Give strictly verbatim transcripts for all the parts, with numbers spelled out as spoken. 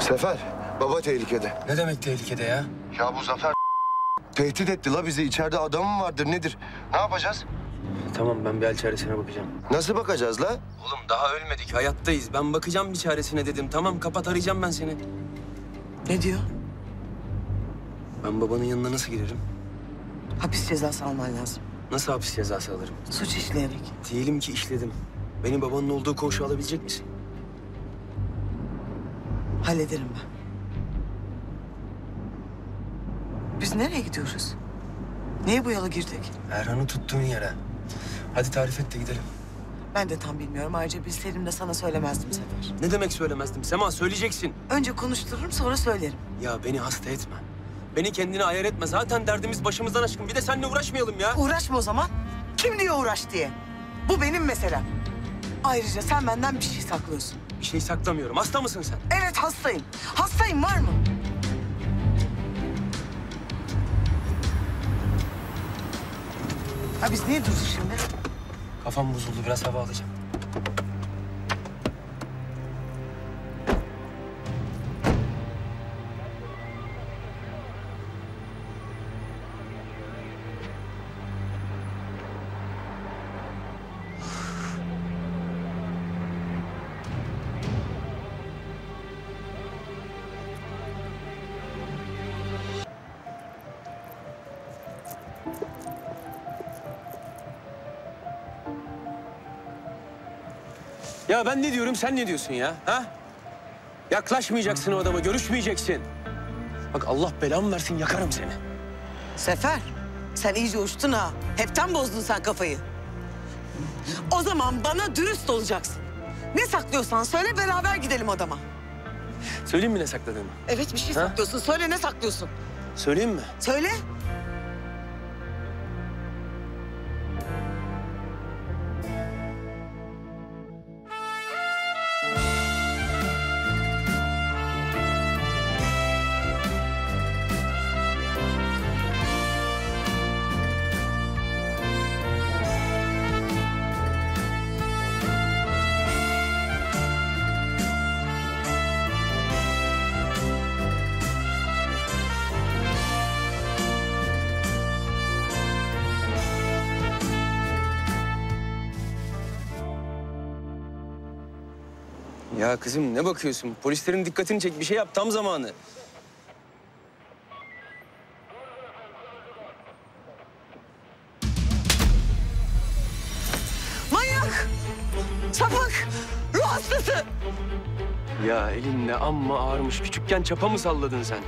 Sefer, baba tehlikede. Ne demek tehlikede ya? Ya bu Zafer tehdit etti la bizi. İçeride adamım vardır nedir? Ne yapacağız? Tamam, ben bir hal çaresine bakacağım. Nasıl bakacağız la? Oğlum daha ölmedik, hayattayız. Ben bakacağım bir çaresine dedim. Tamam, kapat, arayacağım ben seni. Ne diyor? Ben babanın yanına nasıl girerim? Hapis cezası alman lazım. Nasıl hapis cezası alırım? Suç işleyerek. Diyelim ki işledim. Beni babanın olduğu koğuşa alabilecek misin? Hallederim ben. Biz nereye gidiyoruz? Niye bu yola girdik? Erhan'ı tuttuğun yere. Hadi tarif et de gidelim. Ben de tam bilmiyorum. Ayrıca bilseydim de sana söylemezdim Sefer. Ne demek söylemezdim? Sema, söyleyeceksin. Önce konuştururum, sonra söylerim. Ya beni hasta etme. Beni kendine ayar etme. Zaten derdimiz başımızdan aşkın. Bir de seninle uğraşmayalım ya. Uğraşma o zaman. Kim diyor uğraş diye? Bu benim meselem. Ayrıca sen benden bir şey saklıyorsun. Bir şey saklamıyorum. Hasta mısın sen? Evet, hastayım. Hastayım, var mı? Ha biz niye durduk şimdi? Kafam bozuldu. Biraz hava alacağım. Ya ben ne diyorum, sen ne diyorsun ya? Ha? Yaklaşmayacaksın o adama, görüşmeyeceksin. Bak Allah belamı versin, yakarım seni. Sefer, sen iyice uçtun ha. Hepten bozdun sen kafayı. O zaman bana dürüst olacaksın. Ne saklıyorsan söyle, beraber gidelim adama. Söyleyeyim mi ne sakladığını? Evet, bir şey Ha? saklıyorsun. Söyle, ne saklıyorsun? Söyleyeyim mi? Söyle. Ya kızım ne bakıyorsun? Polislerin dikkatini çek, bir şey yap, tam zamanı. Manyak! Sapık! Ruh hastası! Ya elinle amma ağırmış. Küçükken çapa mı salladın sen?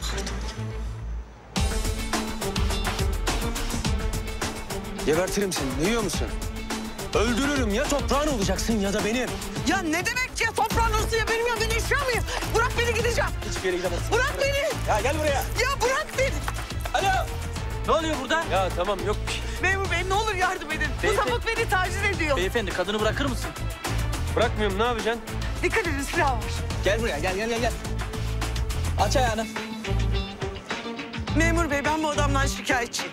Gebertirim seni, duyuyor musun? Öldürürüm, ya toprağın olacaksın ya da benim. Ya ne demek ya, toprağın olsun ya benim ya, beni işler miyim? Bırak beni, gideceğim. Hiçbir yere gidemezsin. Bırak beni! Ya gel buraya. Ya bırak beni! Alo. Ne oluyor burada? Ya tamam, yok bir şey. Memur bey, ne olur yardım edin. Bu Beyefendi- sapık beni taciz ediyor. Beyefendi kadını bırakır mısın? Bırakmıyorum, ne yapacaksın? Dikkat edin, silah var. Gel buraya gel gel gel gel. Aç ayağını. Memur bey, ben bu adamdan şikayetçiyim.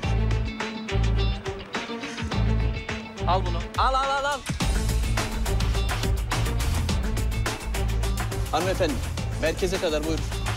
Al bunu. Al al al al. Hanımefendi merkeze kadar buyurun.